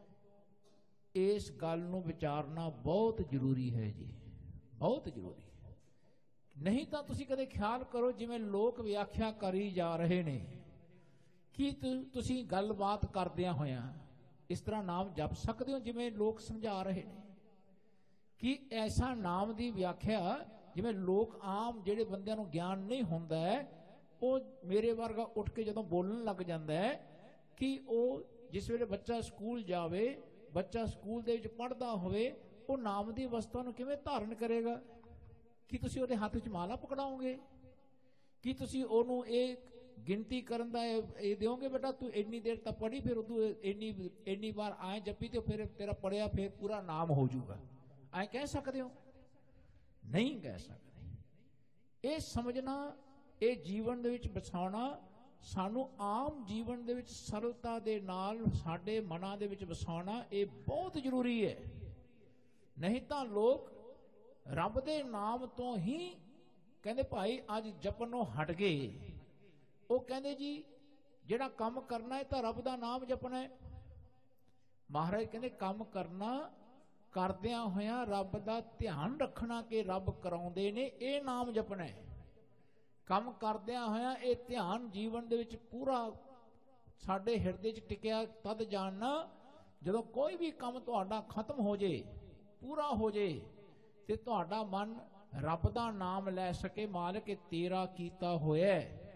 ਇਸ ਗੱਲ ਨੂੰ ਵਿਚਾਰਨਾ ਬਹੁਤ ਜ਼ਰੂਰੀ ਹੈ ਜੀ, ਬਹੁਤ ਜ਼ਰੂਰੀ। ਨਹੀਂ ਤਾਂ ਤੁਸੀਂ ਕਦੇ ਖਿਆਲ ਕਰੋ ਜਿਵੇਂ ਲੋਕ ਵਿਆਖਿਆ ਕਰੀ ਜਾ ਰਹੇ ਨੇ ਕਿ ਤੁਸੀਂ ਗੱਲਬਾਤ ਕਰਦਿਆਂ ਹੋਇਆਂ ਇਸ ਤਰ੍ਹਾਂ ਨਾਮ ਜਪ ਸਕਦੇ ਹੋ ਜਿਵੇਂ ਲੋਕ ਸਮਝਾ ਰਹੇ ਨੇ, ਕਿ ਐਸਾ ਨਾਮ ਦੀ ਵਿਆਖਿਆ ਜਿਵੇਂ ਲੋਕ ਆਮ ਜਿਹੜੇ ਬੰਦਿਆਂ ਨੂੰ ਗਿਆਨ ਨਹੀਂ ਹੁੰਦਾ ਉਹ ਮੇਰੇ ਵਰਗਾ ਉੱਠ ਕੇ ਜਦੋਂ ਬੋਲਣ ਲੱਗ ਜਾਂਦਾ ਹੈ ਕਿ ਉਹ ਜਿਸ ਵੇਲੇ ਬੱਚਾ ਸਕੂਲ ਜਾਵੇ, ਬੱਚਾ ਸਕੂਲ ਦੇ ਵਿੱਚ ਪੜ੍ਹਦਾ ਹੋਵੇ, ਉਹ ਨਾਮ ਦੀ ਅਵਸਥਾ ਨੂੰ ਕਿਵੇਂ ਧਾਰਨ ਕਰੇਗਾ? ਕੀ ਤੁਸੀਂ ਉਹਦੇ ਹੱਥ ਵਿੱਚ ਮਾਲਾ ਪਕੜਾਓਗੇ? ਕੀ ਤੁਸੀਂ ਉਹਨੂੰ ਇਹ ਗਿਣਤੀ ਕਰਨ ਦਾ ਇਹ ਦਿਓਗੇ ਬੇਟਾ ਤੂੰ ਇੰਨੀ ਦੇਰ ਤੱਕ ਪੜ੍ਹੀ ਫਿਰ ਉਦੋਂ ਇੰਨੀ ਵਾਰ ਆਏ ਜਪੀ ਤੇ ਫਿਰ ਤੇਰਾ ਪੜਿਆ ਫਿਰ ਪੂਰਾ ਨਾਮ ਹੋ ਜਾਊਗਾ? ਐਂ ਕਹਿ ਸਕਦੇ ਹੋ? ਨਹੀਂ ਕਹਿ ਸਕਦੇ। ਇਹ ਸਮਝਣਾ, ਇਹ ਜੀਵਨ ਦੇ ਵਿੱਚ ਵਸਾਉਣਾ, ਸਾਨੂੰ ਆਮ ਜੀਵਨ ਦੇ ਵਿੱਚ ਸਰਲਤਾ ਦੇ ਨਾਲ ਸਾਡੇ ਮਨਾਂ ਦੇ ਵਿੱਚ ਵਸਾਉਣਾ ਇਹ ਬਹੁਤ ਜ਼ਰੂਰੀ ਹੈ। ਨਹੀਂ ਤਾਂ ਲੋਕ ਰੱਬ ਦੇ ਨਾਮ ਤੋਂ ਹੀ ਕਹਿੰਦੇ ਭਾਈ ਅੱਜ ਜਪਣੋਂ ਹਟ ਗਏ। ਉਹ ਕਹਿੰਦੇ ਜੀ ਜਿਹੜਾ ਕੰਮ ਕਰਨਾ ਹੈ ਤਾਂ ਰੱਬ ਦਾ ਨਾਮ ਜਪਣਾ ਹੈ। ਮਹਾਰਾਜ ਕਹਿੰਦੇ ਕੰਮ ਕਰਨਾ, ਕਰਦਿਆਂ ਹੋਇਆਂ ਰੱਬ ਦਾ ਧਿਆਨ ਰੱਖਣਾ ਕਿ ਰੱਬ ਕਰਾਉਂਦੇ ਨੇ, ਇਹ ਨਾਮ ਜਪਣਾ ਹੈ। ਕੰਮ ਕਰਦਿਆਂ ਹੋਇਆਂ ਇਹ ਧਿਆਨ ਜੀਵਨ ਦੇ ਵਿੱਚ ਪੂਰਾ ਸਾਡੇ ਹਿਰਦੇ 'ਚ ਟਿਕਿਆ ਤਦ ਜਾਣਨਾ ਜਦੋਂ ਕੋਈ ਵੀ ਕੰਮ ਤੁਹਾਡਾ ਖਤਮ ਹੋ ਜੇ, ਪੂਰਾ ਹੋ ਜੇ ਤੇ ਤੁਹਾਡਾ ਮਨ ਰੱਬ ਦਾ ਨਾਮ ਲੈ ਸਕੇ, ਮਾਲਕ ਇਹ ਤੇਰਾ ਕੀਤਾ ਹੋਇਆ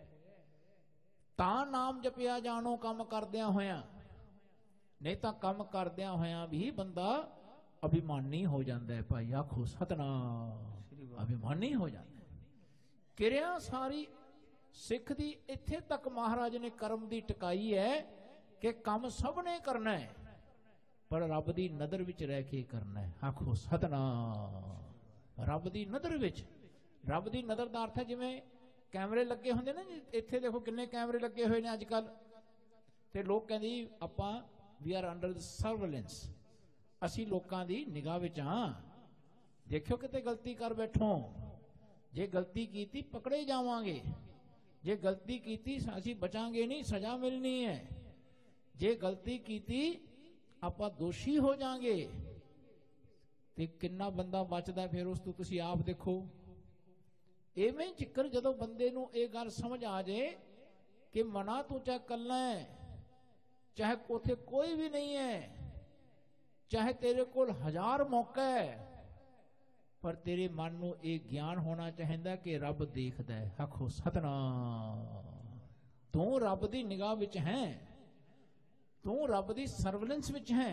ਤਾਂ ਨਾਮ ਜਪਿਆ ਜਾਣੋ ਕੰਮ ਕਰਦਿਆਂ ਹੋਇਆਂ। ਨਹੀਂ ਤਾਂ ਕੰਮ ਕਰਦਿਆਂ ਹੋਇਆਂ ਵੀ ਬੰਦਾ ਅਭਿਮਾਨੀ ਹੋ ਜਾਂਦਾ ਹੈ ਭਾਈ। ਆਖੋ ਸਤਨਾਮ। ਅਭਿਮਾਨੀ ਹੋ ਜਾਂਦਾ। ਕਿਰਿਆ ਸਾਰੀ ਸਿੱਖ ਦੀ ਇੱਥੇ ਤੱਕ ਮਹਾਰਾਜ ਨੇ ਕਰਮ ਦੀ ਟਿਕਾਈ ਹੈ ਕਿ ਕੰਮ ਸਭ ਨੇ ਕਰਨਾ ਹੈ ਪਰ ਰੱਬ ਦੀ ਨਜ਼ਰ ਵਿੱਚ ਰਹਿ ਕੇ ਕਰਨਾ ਹੈ। ਆਖੋ ਸਤਨਾਮ। ਰੱਬ ਦੀ ਨਜ਼ਰ ਵਿੱਚ। ਰੱਬ ਦੀ ਨਜ਼ਰ ਦਾ ਅਰਥ ਹੈ ਜਿਵੇਂ ਕੈਮਰੇ ਲੱਗੇ ਹੁੰਦੇ ਨਾ ਜੀ, ਇੱਥੇ ਦੇਖੋ ਕਿੰਨੇ ਕੈਮਰੇ ਲੱਗੇ ਹੋਏ ਨੇ ਅੱਜ ਕੱਲ, ਤੇ ਲੋਕ ਕਹਿੰਦੇ ਜੀ ਆਪਾਂ ਵੀ ਆਰ ਅੰਡਰ ਦ ਸਰਵੇਲੈਂਸ, ਅਸੀਂ ਲੋਕਾਂ ਦੀ ਨਿਗਾਹ ਵਿੱਚ ਹਾਂ। ਦੇਖਿਓ ਕਿਤੇ ਗਲਤੀ ਕਰ ਬੈਠੋ, ਜੇ ਗਲਤੀ ਕੀਤੀ ਪਕੜੇ ਜਾਵਾਂਗੇ, ਜੇ ਗਲਤੀ ਕੀਤੀ ਅਸੀਂ ਬਚਾਂਗੇ ਨਹੀਂ, ਸਜ਼ਾ ਮਿਲਣੀ ਹੈ। ਜੇ ਗਲਤੀ ਕੀਤੀ ਆਪਾਂ ਦੋਸ਼ੀ ਹੋ ਜਾਾਂਗੇ ਤੇ ਕਿੰਨਾ ਬੰਦਾ ਬਚਦਾ ਫਿਰ ਉਸ ਤੋਂ ਤੁਸੀਂ ਆਪ ਦੇਖੋ। ਇਵੇਂ ਜ਼ਿਕਰ ਜਦੋਂ ਬੰਦੇ ਨੂੰ ਇਹ ਗੱਲ ਸਮਝ ਆ ਜਾਏ ਕਿ ਮਨਾ ਤੂੰ ਚਾਹੇ ਕੱਲਾ ਹੈ, ਚਾਹੇ ਉੱਥੇ ਕੋਈ ਵੀ ਨਹੀਂ ਹੈ, ਚਾਹੇ ਤੇਰੇ ਕੋਲ 1000 ਮੌਕਾ ਹੈ, ਪਰ ਤੇਰੇ ਮਨ ਨੂੰ ਇਹ ਗਿਆਨ ਹੋਣਾ ਚਾਹੀਦਾ ਕਿ ਰੱਬ ਦੇਖਦਾ ਹੈ। ਆਖੋ ਸਤਨਾਮ। ਤੂੰ ਰੱਬ ਦੀ ਨਿਗਾਹ ਵਿੱਚ ਹੈ, ਤੂੰ ਰੱਬ ਦੀ ਸਰਵੇਲੈਂਸ ਵਿੱਚ ਹੈ।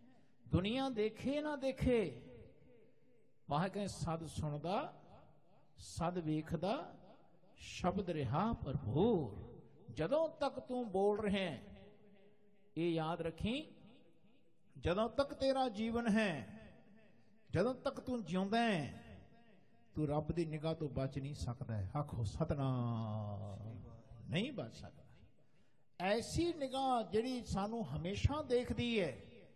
ਦੁਨੀਆ ਦੇਖੇ ਨਾ ਦੇਖੇ, ਵਾਹ ਕਹਿੰਦੇ ਸਦ ਸੁਣਦਾ ਸਦ ਵੇਖਦਾ ਸ਼ਬਦ ਰਿਹਾ ਭਰਪੂਰ। ਜਦੋਂ ਤੱਕ ਤੂੰ ਬੋਲ ਰਿਹਾ ਇਹ ਯਾਦ ਰੱਖੀ, ਜਦੋਂ ਤੱਕ ਤੇਰਾ ਜੀਵਨ ਹੈ, ਜਦੋਂ ਤੱਕ ਤੂੰ ਜਿਉਂਦਾ ਹੈ, ਤੂੰ ਰੱਬ ਦੀ ਨਿਗਾਹ ਤੋਂ ਬਚ ਨਹੀਂ ਸਕਦਾ। ਆਖੋ ਸਤਨਾਮ। ਨਹੀਂ ਬਚ ਸਕਦਾ। ਐਸੀ ਨਿਗਾਹ ਜਿਹੜੀ ਸਾਨੂੰ ਹਮੇਸ਼ਾ ਦੇਖਦੀ ਹੈ,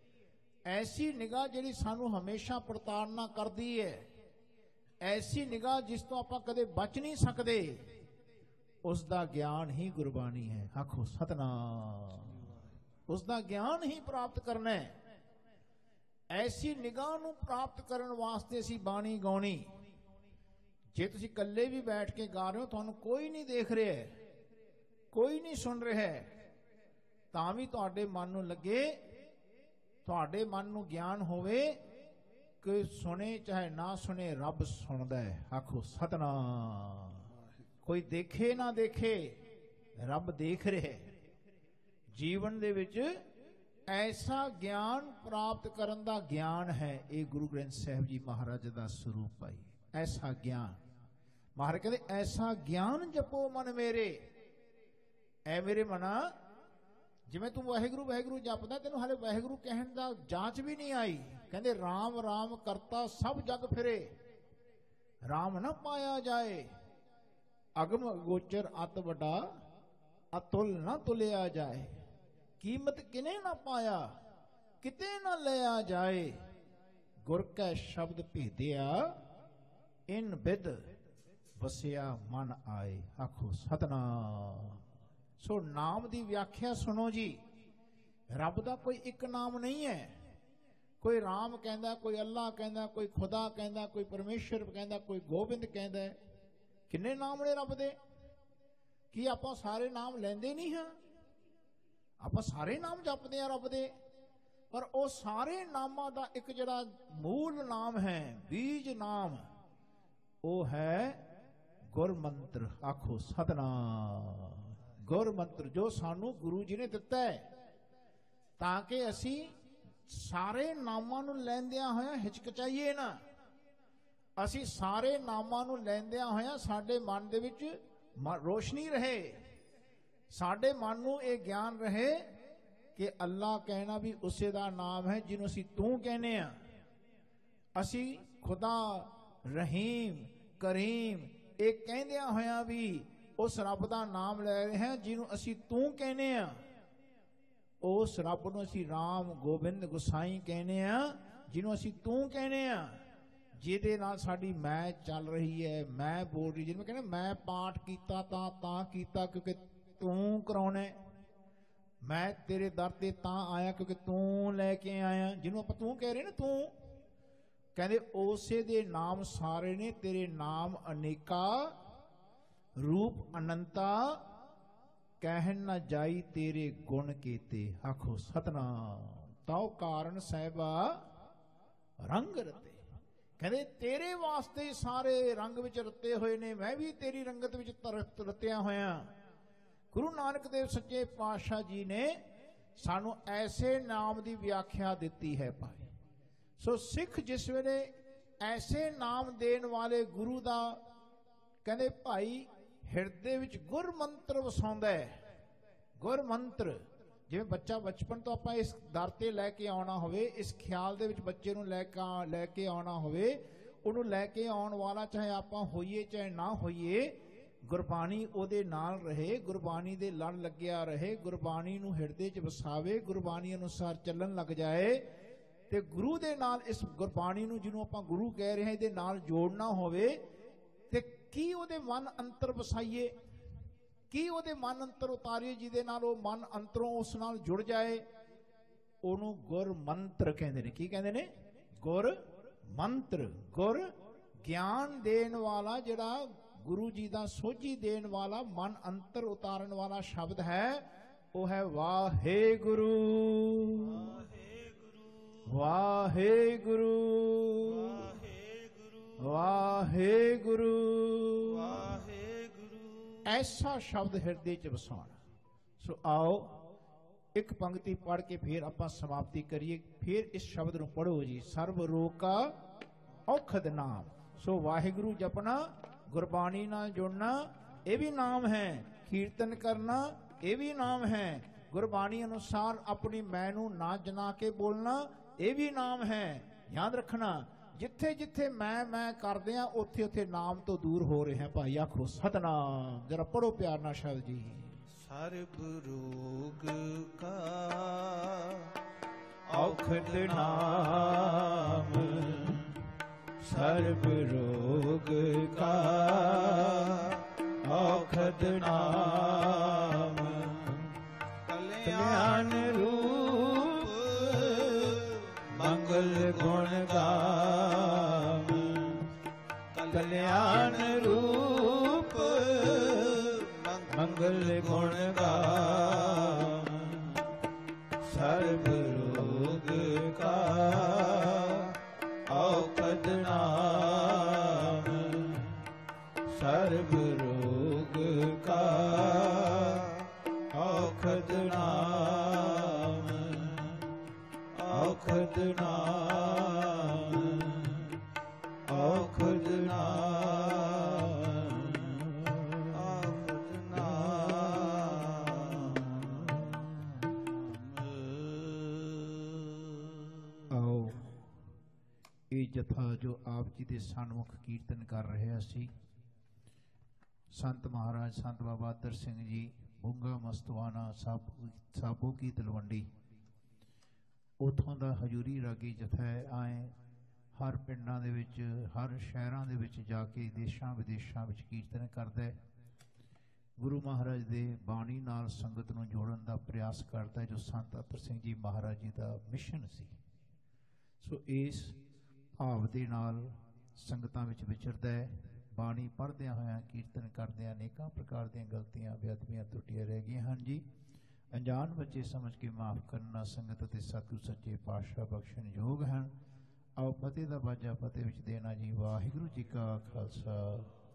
ਐਸੀ ਨਿਗਾਹ ਜਿਹੜੀ ਸਾਨੂੰ ਹਮੇਸ਼ਾ ਪ੍ਰਤਾੜਨਾ ਕਰਦੀ ਹੈ, ਐਸੀ ਨਿਗਾਹ ਜਿਸ ਤੋਂ ਆਪਾਂ ਕਦੇ ਬਚ ਨਹੀਂ ਸਕਦੇ, ਉਸ ਦਾ ਗਿਆਨ ਹੀ ਗੁਰਬਾਣੀ ਹੈ। ਆਖੋ ਸਤਨਾਮ। ਉਸ ਦਾ ਗਿਆਨ ਹੀ ਪ੍ਰਾਪਤ ਕਰਨਾ ਹੈ। ਐਸੀ ਨਿਗਾਹ ਨੂੰ ਪ੍ਰਾਪਤ ਕਰਨ ਵਾਸਤੇ ਅਸੀਂ ਬਾਣੀ ਗਾਉਣੀ। ਜੇ ਤੁਸੀਂ ਇਕੱਲੇ ਵੀ ਬੈਠ ਕੇ ਗਾ ਰਹੇ ਹੋ, ਤੁਹਾਨੂੰ ਕੋਈ ਨਹੀਂ ਦੇਖ ਰਿਹਾ, ਕੋਈ ਨਹੀਂ ਸੁਣ ਰਿਹਾ, ਤਾਂ ਵੀ ਤੁਹਾਡੇ ਮਨ ਨੂੰ ਲੱਗੇ, ਤੁਹਾਡੇ ਮਨ ਨੂੰ ਗਿਆਨ ਹੋਵੇ ਕਿ ਸੁਣੇ ਚਾਹੇ ਨਾ ਸੁਣੇ, ਰੱਬ ਸੁਣਦਾ ਹੈ। ਆਖੋ ਸਤਨਾਮ। ਕੋਈ ਦੇਖੇ ਨਾ ਦੇਖੇ, ਰੱਬ ਦੇਖ ਰਿਹਾ। ਜੀਵਨ ਦੇ ਵਿੱਚ ਐਸਾ ਗਿਆਨ ਪ੍ਰਾਪਤ ਕਰਨ ਦਾ ਗਿਆਨ ਹੈ, ਇਹ ਗੁਰੂ ਗ੍ਰੰਥ ਸਾਹਿਬ ਜੀ ਮਹਾਰਾਜ ਦਾ ਸਰੂਪ ਹੈ। ਐਸਾ ਗਿਆਨ ਮਹਾਰਾਜ ਕਹਿੰਦੇ, ਐਸਾ ਗਿਆਨ ਜਪੋ ਮਨ ਮੇਰੇ। ਐ ਮੇਰੇ ਮਨਾ, ਜਿਵੇਂ ਤੂੰ ਵਾਹਿਗੁਰੂ ਵਾਹਿਗੁਰੂ ਜਪਦਾ, ਤੈਨੂੰ ਹਾਲੇ ਵਾਹਿਗੁਰੂ ਕਹਿਣ ਦਾ ਜਾਂਚ ਵੀ ਨਹੀਂ ਆਈ। ਕਹਿੰਦੇ ਰਾਮ ਰਾਮ ਕਰਤਾ ਸਭ ਜਗ ਫਿਰੇ, ਰਾਮ ਨਾ ਪਾਇਆ ਜਾਏ, ਅਗਮ ਗੋਚਰ ਅਤ ਵੱਡਾ, ਅਤੁਲ ਨਾ ਤੁਲਿਆ ਜਾਏ, ਕੀਮਤ ਕਿਨੇ ਨਾ ਪਾਇਆ, ਕਿਤੇ ਨਾ ਲਿਆ ਜਾਏ, ਗੁਰ ਕੈ ਸ਼ਬਦ ਭੇਦਿਆ, ਇਨ ਬਿਦ ਵਸਿਆ ਮਨ ਆਏ। ਆਖੋ ਸਤਨਾਮ। ਸੋ ਨਾਮ ਦੀ ਵਿਆਖਿਆ ਸੁਣੋ ਜੀ। ਰੱਬ ਦਾ ਕੋਈ ਇੱਕ ਨਾਮ ਨਹੀਂ ਹੈ। ਕੋਈ ਰਾਮ ਕਹਿੰਦਾ, ਕੋਈ ਅੱਲਾ ਕਹਿੰਦਾ, ਕੋਈ ਖੁਦਾ ਕਹਿੰਦਾ, ਕੋਈ ਪਰਮੇਸ਼ਰ ਕਹਿੰਦਾ, ਕੋਈ ਗੋਬਿੰਦ ਕਹਿੰਦਾ। ਕਿੰਨੇ ਨਾਮ ਨੇ ਰੱਬ ਦੇ? ਕੀ ਆਪਾਂ ਸਾਰੇ ਨਾਮ ਲੈਂਦੇ ਨਹੀਂ ਹਾਂ? ਆਪਾਂ ਸਾਰੇ ਨਾਮ ਜਪਦੇ ਆ ਰੱਬ ਦੇ, ਪਰ ਉਹ ਸਾਰੇ ਨਾਮਾਂ ਦਾ ਇੱਕ ਜਿਹੜਾ ਮੂਲ ਨਾਮ ਹੈ, ਬੀਜ ਨਾਮ, ਉਹ ਹੈ ਗੁਰਮੰਤਰ। ਆਖੋ ਸਤਨਾਮ। ਗੁਰਮੰਤਰ ਜੋ ਸਾਨੂੰ ਗੁਰੂ ਜੀ ਨੇ ਦਿੱਤਾ ਹੈ, ਤਾਂ ਕਿ ਅਸੀਂ ਸਾਰੇ ਨਾਮਾਂ ਨੂੰ ਲੈਂਦਿਆਂ ਹੋਇਆਂ ਹਿਚਕਚਾਈਏ ਨਾ। ਅਸੀਂ ਸਾਰੇ ਨਾਮਾਂ ਨੂੰ ਲੈਂਦਿਆਂ ਹੋਇਆਂ ਸਾਡੇ ਮਨ ਦੇ ਵਿੱਚ ਰੋਸ਼ਨੀ ਰਹੇ, ਸਾਡੇ ਮਨ ਨੂੰ ਇਹ ਗਿਆਨ ਰਹੇ ਕਿ ਅੱਲਾ ਕਹਿਣਾ ਵੀ ਉਸੇ ਦਾ ਨਾਮ ਹੈ ਜਿਹਨੂੰ ਅਸੀਂ ਤੂੰ ਕਹਿੰਦੇ ਆ। ਅਸੀਂ ਖੁਦਾ, ਰਹੀਮ, ਕਰੀਮ ਇਹ ਕਹਿੰਦਿਆਂ ਹੋਇਆਂ ਵੀ ਉਸ ਰੱਬ ਦਾ ਨਾਮ ਲੈ ਰਹੇ ਹਾਂ ਜਿਹਨੂੰ ਅਸੀਂ ਤੂੰ ਕਹਿੰਦੇ ਆ। ਉਸ ਰੱਬ ਨੂੰ ਅਸੀਂ ਰਾਮ, ਗੋਬਿੰਦ, ਗੁਸਾਈ ਕਹਿੰਦੇ ਆ, ਜਿਹਨੂੰ ਅਸੀਂ ਤੂੰ ਕਹਿੰਦੇ ਆ, ਜਿਹਦੇ ਨਾਲ ਸਾਡੀ ਮੈਂ ਚੱਲ ਰਹੀ ਹੈ, ਮੈਂ ਬੋਲ ਰਹੀ। ਜਿਹਨੂੰ ਕਹਿੰਦੇ ਮੈਂ ਪਾਠ ਕੀਤਾ ਤਾਂ ਕੀਤਾ ਕਿਉਂਕਿ ਤੂੰ ਕਰਾਉਣਾ, ਮੈਂ ਤੇਰੇ ਦਰ ਤੇ ਤਾਂ ਆਇਆ ਕਿਉਂਕਿ ਤੂੰ ਲੈ ਕੇ ਆਇਆ। ਜਿਹਨੂੰ ਆਪਾਂ ਤੂੰ ਕਹਿ ਰਹੇ ਨਾ, ਤੂੰ ਕਹਿੰਦੇ ਉਸੇ ਦੇ ਨਾਮ ਸਾਰੇ ਨੇ। ਤੇਰੇ ਨਾਮ ਅਨੇਕਾ, ਰੂਪ ਅਨੰਤਾ, ਕਹਿਣ ਨਾ ਜਾਈ ਤੇਰੇ ਗੁਣ ਕੀਤੇ। ਆਖੋ ਸਤਨਾਮ। ਤਉ ਕਾਰਨ ਸਾਹਿਬਾ ਰੰਗ ਰਤੇ। ਕਹਿੰਦੇ ਤੇਰੇ ਵਾਸਤੇ ਸਾਰੇ ਰੰਗ ਵਿੱਚ ਰਤੇ ਹੋਏ ਨੇ, ਮੈਂ ਵੀ ਤੇਰੀ ਰੰਗਤ ਵਿੱਚ ਰਤਿਆ ਹੋਇਆ। ਗੁਰੂ ਨਾਨਕ ਦੇਵ ਸੱਚੇ ਪਾਤਸ਼ਾਹ ਜੀ ਨੇ ਸਾਨੂੰ ਐਸੇ ਨਾਮ ਦੀ ਵਿਆਖਿਆ ਦਿੱਤੀ ਹੈ ਭਾਈ। ਸੋ ਸਿੱਖ ਜਿਸ ਵੇਲੇ ਐਸੇ ਨਾਮ ਦੇਣ ਵਾਲੇ ਗੁਰੂ ਦਾ ਕਹਿੰਦੇ ਭਾਈ ਹਿਰਦੇ ਵਿੱਚ ਗੁਰਮੰਤਰ ਵਸਾਉਂਦਾ ਹੈ। ਗੁਰਮੰਤਰ ਜਿਵੇਂ ਬੱਚਾ ਬਚਪਨ ਤੋਂ ਆਪਾਂ ਇਸ ਦਰ ਤੇ ਲੈ ਕੇ ਆਉਣਾ ਹੋਵੇ, ਇਸ ਖਿਆਲ ਦੇ ਵਿੱਚ ਬੱਚੇ ਨੂੰ ਲੈ ਕੇ ਆਉਣਾ ਹੋਵੇ, ਉਹਨੂੰ ਲੈ ਕੇ ਆਉਣ ਵਾਲਾ ਚਾਹੇ ਆਪਾਂ ਹੋਈਏ ਚਾਹੇ ਨਾ ਹੋਈਏ, ਗੁਰਬਾਣੀ ਉਹਦੇ ਨਾਲ ਰਹੇ, ਗੁਰਬਾਣੀ ਦੇ ਲੜ ਲੱਗਿਆ ਰਹੇ, ਗੁਰਬਾਣੀ ਨੂੰ ਹਿਰਦੇ 'ਚ ਵਸਾਵੇ, ਗੁਰਬਾਣੀ ਅਨੁਸਾਰ ਚੱਲਣ ਲੱਗ ਜਾਏ ਤੇ ਗੁਰੂ ਦੇ ਨਾਲ ਇਸ ਗੁਰਬਾਣੀ ਨੂੰ ਜਿਹਨੂੰ ਆਪਾਂ ਗੁਰੂ ਕਹਿ ਰਹੇ ਹਾਂ ਇਹਦੇ ਨਾਲ ਜੋੜਨਾ ਹੋਵੇ ਤੇ ਕੀ ਉਹਦੇ ਮਨ ਅੰਤਰ ਵਸਾਈਏ, ਕੀ ਉਹਦੇ ਮਨ ਅੰਤਰ ਉਤਾਰੀਏ ਜਿਹਦੇ ਨਾਲ ਉਹ ਮਨ ਅੰਤਰੋਂ ਉਸ ਨਾਲ ਜੁੜ ਜਾਏ। ਉਹਨੂੰ ਗੁਰਮੰਤਰ ਕਹਿੰਦੇ ਨੇ। ਕੀ ਕਹਿੰਦੇ ਨੇ? ਗੁਰਮੰਤਰ। ਗੁਰ ਗਿਆਨ ਦੇਣ ਵਾਲਾ, ਜਿਹੜਾ ਗੁਰੂ ਜੀ ਦਾ ਸੋਝੀ ਦੇਣ ਵਾਲਾ, ਮਨ ਅੰਤਰ ਉਤਾਰਨ ਵਾਲਾ ਸ਼ਬਦ ਹੈ, ਉਹ ਹੈ ਵਾਹਿਗੁਰੂ। ਵਾਹਿਗੁਰੂ, ਵਾਹਿਗੁਰੂ, ਵਾਹਿਗੁਰੂ। ਐਸਾ ਸ਼ਬਦ ਹਿਰਦੇ 'ਚ ਵਸਾਉਣਾ। ਸੋ ਆਓ ਇੱਕ ਪੰਕਤੀ ਪੜ੍ਹ ਕੇ ਫਿਰ ਆਪਾਂ ਸਮਾਪਤੀ ਕਰੀਏ। ਫਿਰ ਇਸ ਸ਼ਬਦ ਨੂੰ ਪੜ੍ਹੋ ਜੀ। ਸਰਬ ਰੋਗ ਕਾ ਔਖਦ ਨਾਮ। ਸੋ ਵਾਹਿਗੁਰੂ ਜਪਣਾ ਗੁਰਬਾਣੀ ਨਾਲ ਜੁੜਨਾ ਇਹ ਵੀ ਨਾਮ ਹੈ, ਕੀਰਤਨ ਕਰਨਾ ਇਹ ਵੀ ਨਾਮ ਹੈ, ਗੁਰਬਾਣੀ ਅਨੁਸਾਰ ਆਪਣੀ ਮੈਂ ਨੂੰ ਨਾ ਜਨਾ ਕੇ ਬੋਲਣਾ ਇਹ ਵੀ ਨਾਮ ਹੈ। ਯਾਦ ਰੱਖਣਾ, ਜਿੱਥੇ ਜਿੱਥੇ ਮੈਂ ਕਰਦੇ ਆ ਉੱਥੇ ਉੱਥੇ ਨਾਮ ਤੋਂ ਦੂਰ ਹੋ ਰਹੇ ਹਾਂ। ਭਾਈ ਆਖੋ ਸਤਨਾਮ, ਜਰਾ ਪੜੋ ਪਿਆਰ ਨਾਲ ਸ਼ਬਦ ਜੀ। ਸਰਬ ਰੋਗ ਕਾ ਔਖਦ ਨਾਮ, ਸਰਬ ਰੋਗ ਕਾ ਔਖਦ ਨਾਮ, ਕਲਿਆਣ ਰੂਪ ਮੰਗਲ ਗੁਣ ਗਾਮ, ਕਲਿਆਣ ਰੂਪ ਮੰਗਲ ਗੁਣ ਗਾਮ, ਸਰਬ ਰੋਗ ਕਾ ਔਖਦ ਨਾਮ, ਸਰਬ ਰੋਗ ਕਾ ਔਖਦ ਨਾਮ, ਔਖਦ ਨਾਮ, ਔਖਦ ਨਾਮ, ਔਖਦ ਨਾਮ। ਆਓ ਇਹ ਜਥਾ ਜੋ ਆਪ ਜੀ ਦੇ ਸਨਮੁਖ ਕੀਰਤਨ ਕਰ ਰਿਹਾ ਸੀ, ਸੰਤ ਮਹਾਰਾਜ ਸੰਤ ਬਾਬਾ ਅਤਰ ਸਿੰਘ ਜੀ ਬੁੰਗਾ ਮਸਤਵਾਨਾ ਸਾਬੋ ਕੀ ਤਲਵੰਡੀ, ਉੱਥੋਂ ਦਾ ਹਜ਼ੂਰੀ ਰਾਗੀ ਜਥਾ ਹੈ। ਆਏ ਹਰ ਪਿੰਡਾਂ ਦੇ ਵਿੱਚ, ਹਰ ਸ਼ਹਿਰਾਂ ਦੇ ਵਿੱਚ ਜਾ ਕੇ ਦੇਸ਼ਾਂ ਵਿਦੇਸ਼ਾਂ ਵਿੱਚ ਕੀਰਤਨ ਕਰਦਾ ਹੈ। ਗੁਰੂ ਮਹਾਰਾਜ ਦੇ ਬਾਣੀ ਨਾਲ ਸੰਗਤ ਨੂੰ ਜੋੜਨ ਦਾ ਪ੍ਰਯਾਸ ਕਰਦਾ ਹੈ, ਜੋ ਸੰਤ ਅਤਰ ਸਿੰਘ ਜੀ ਮਹਾਰਾਜ ਜੀ ਦਾ ਮਿਸ਼ਨ ਸੀ। ਸੋ ਇਸ ਭਾਵ ਦੇ ਨਾਲ ਸੰਗਤਾਂ ਵਿੱਚ ਵਿਚਰਦਾ ਹੈ। ਬਾਣੀ ਪੜ੍ਹਦਿਆਂ ਹੋਇਆਂ ਕੀਰਤਨ ਕਰਦਿਆਂ ਅਨੇਕਾਂ ਪ੍ਰਕਾਰ ਦੀਆਂ ਗਲਤੀਆਂ ਬੇਅਦਬੀਆਂ ਤਰੁੱਟੀਆਂ ਰਹਿ ਗਈਆਂ ਹਨ ਜੀ। ਅਣਜਾਣ ਬੱਚੇ ਸਮਝ ਕੇ ਮਾਫ਼ ਕਰਨਾ ਸੰਗਤ ਅਤੇ ਸਤਿਗੁਰੂ ਸੱਚੇ ਪਾਤਸ਼ਾਹ ਬਖਸ਼ਣ ਯੋਗ ਹਨ। ਆਓ ਫਤਿਹ ਦਾ ਬਾਜਾ ਫਤਿਹ ਵਿੱਚ ਦੇਣਾ ਜੀ। ਵਾਹਿਗੁਰੂ ਜੀ ਕਾ ਖਾਲਸਾ